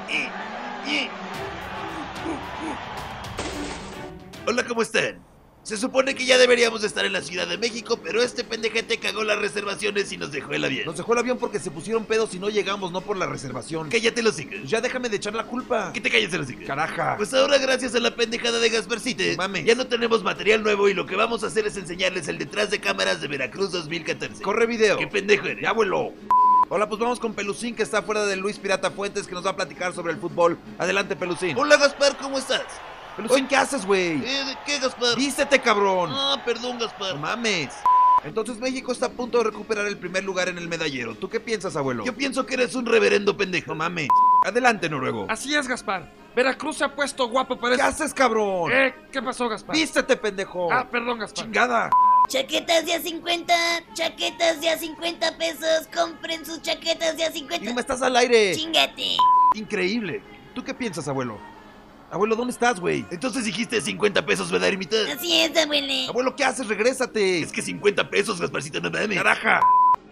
Hola, ¿cómo están? Se supone que ya deberíamos estar en la Ciudad de México, pero este pendejete cagó las reservaciones y nos dejó el avión. Nos dejó el avión porque se pusieron pedos y no llegamos, no por la reservación. Cállate los hijos. Ya déjame de echar la culpa. Que te calles los hijos. Caraja. Pues ahora, gracias a la pendejada de Gasparcite, No mames. ya no tenemos material nuevo y lo que vamos a hacer es enseñarles el detrás de cámaras de Veracruz 2014. Corre video. ¿Qué pendejo eres? Ya, abuelo. Hola, pues vamos con Pelusín, que está fuera de Luis Pirata Fuentes, que nos va a platicar sobre el fútbol. Adelante, Pelusín. Hola, Gaspar, ¿cómo estás? Pelusín, ¿qué haces, güey? ¿Qué, Gaspar? Vístete, cabrón. Ah, perdón, Gaspar. No mames. Entonces México está a punto de recuperar el primer lugar en el medallero. ¿Tú qué piensas, abuelo? Yo pienso que eres un reverendo pendejo. No mames. Adelante, Noruego. Así es, Gaspar. Veracruz se ha puesto guapo para ¿Qué haces, cabrón? ¿Qué pasó, Gaspar? Vístete, pendejo. Ah, perdón, Gaspar. Chingada. Chaquetas de a 50, chaquetas de a 50 pesos, compren sus chaquetas de a 50. Y me estás al aire. Chingate. Increíble. ¿Tú qué piensas, abuelo? Abuelo, ¿dónde estás, güey? Entonces dijiste 50 pesos, ¿verdad, ermita? Así es, abuele. Abuelo, ¿qué haces? Regrésate. Es que 50 pesos, Gasparcito, no mames. Caraja.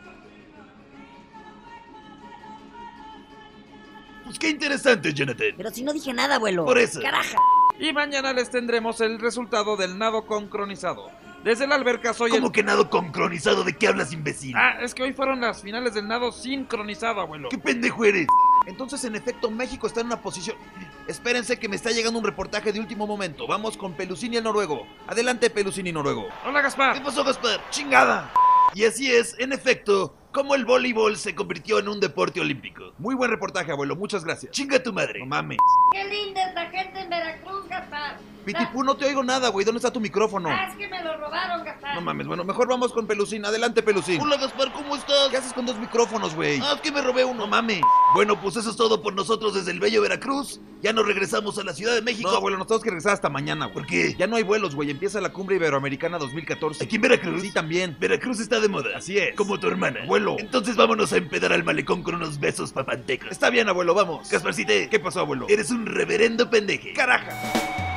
Pues qué interesante, Jonathan. Pero si no dije nada, abuelo. Por eso. Caraja. Y mañana les tendremos el resultado del nado concronizado. Desde la alberca soy ¿Cómo que nado concronizado? ¿De qué hablas, imbécil? Ah, es que hoy fueron las finales del nado sincronizado, abuelo. ¿Qué pendejo eres? Entonces, en efecto, México está en una posición... Espérense que me está llegando un reportaje de último momento. Vamos con Pelusín y el noruego. Adelante, Pelusín y noruego. Hola, ¿Qué Gaspar. pasó, Gaspar? ¡Chingada! Y así es, en efecto, como el voleibol se convirtió en un deporte olímpico. Muy buen reportaje, abuelo. Muchas gracias. ¡Chinga tu madre! No mames. Qué linda es la gente en Veracruz, Gaspar. Pitipú, no te oigo nada, güey. ¿Dónde está tu micrófono? Ah, es que me lo robaron, Gaspar. No mames. Bueno, mejor vamos con Pelusín. Adelante, Pelusín. Hola, Gaspar, ¿cómo estás? ¿Qué haces con dos micrófonos, güey? Ah, es que me robé uno. No mames. Bueno, pues eso es todo por nosotros desde el bello Veracruz. Ya nos regresamos a la Ciudad de México. No, abuelo, nos tenemos que regresar hasta mañana, güey. ¿Por qué? Ya no hay vuelos, güey. Empieza la cumbre iberoamericana 2014. ¿Aquí en Veracruz? Sí, también. Veracruz está de moda. Así es. Como tu hermana. Abuelo. Entonces vámonos a empedar al malecón con unos besos papantecos. Está bien, abuelo, vamos. Gasparcite, ¿Qué pasó, abuelo? eres un reverendo pendeje. ¡Caraja!